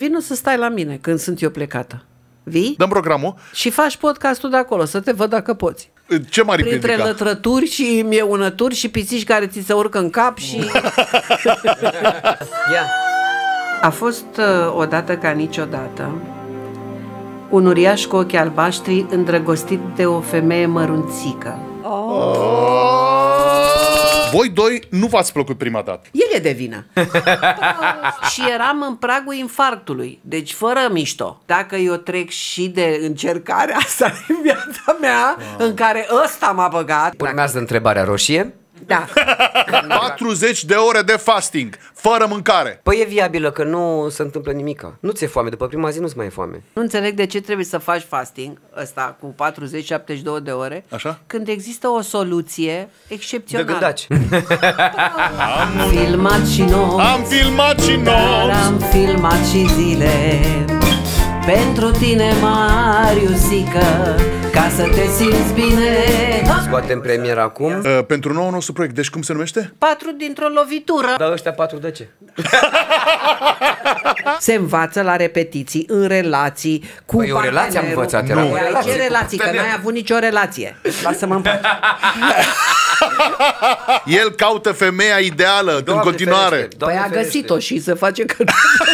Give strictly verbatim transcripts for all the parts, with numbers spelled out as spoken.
Vino să stai la mine când sunt eu plecată. Vii? Dăm programul. Și faci podcastul de acolo, să te văd dacă poți. Ce m-ar Printre împiedica? lătrături și mieunături și pisici care ți se urcă în cap și... Ia. A fost uh, odată ca niciodată un uriaș cu ochi albaștri îndrăgostit de o femeie mărunțică. Voi doi nu v-ați plăcut prima dată. El e de vină. Și eram în pragul infarctului, deci fără mișto. Dacă eu trec și de încercarea asta în viața mea, wow. în care ăsta m-a băgat... Urmează întrebarea roșie. Da. patruzeci de ore de fasting, fără mâncare. Păi e viabilă că nu se întâmplă nimica. Nu ți-e foame, după prima zi nu-ți mai e foame. Nu înțeleg de ce trebuie să faci fasting ăsta cu patruzeci șaptezeci și două de ore. Așa? Când există o soluție De excepțională. gândaci. Am filmat și noi. Am filmat și noi. Am filmat și zile pentru tine, Mariusică, ca să te simți bine. Scoatem premiera acum. Uh, pentru nou nostru proiect, deci cum se numește? Patru dintr-o lovitură. Dar ăștia patru de ce? Se învață la repetiții, în relații, cu Păi o relație am partenerul. învățat, era Nu. o Ai relație ce cu relații, că n-ai avut nicio relație. Lasă-mă în pace. El caută femeia ideală. Doamne, în continuare ferește, Păi a găsit-o și se face că...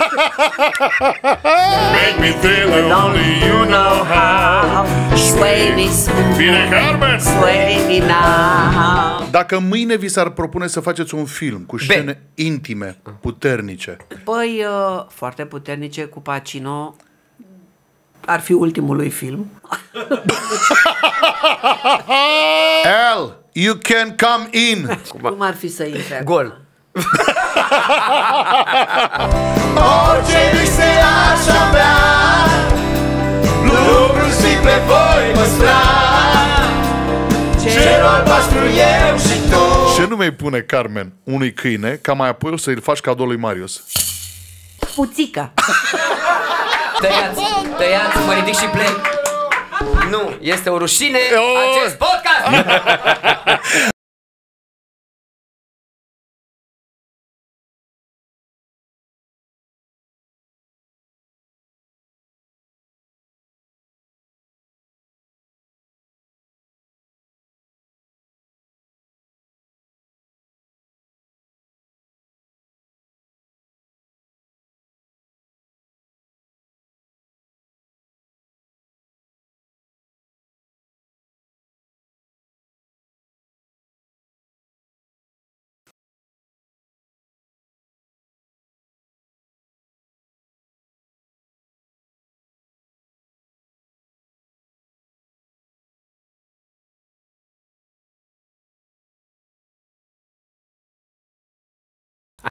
Make me feel the only you know how. Sway me smooth, Bine, Carmen! sway me now. Dacă mâine vi s-ar propune să faceți un film cu scene intime, puternice, Păi, uh, foarte puternice cu Pacino. Ar fi ultimul lui film. Al, you can come in. Cum ar fi să intre acum? Gol. Orice vise aș avea, lucruri simple voi păstra, cerul albastru eu și tu. Ce nume îi pune Carmen unui câine ca mai apoi o să-i faci cadou lui Marius? Puțica. Tăiați, tăiați, mă ridic și plec. Nu, este o rușine Oh! acest podcast.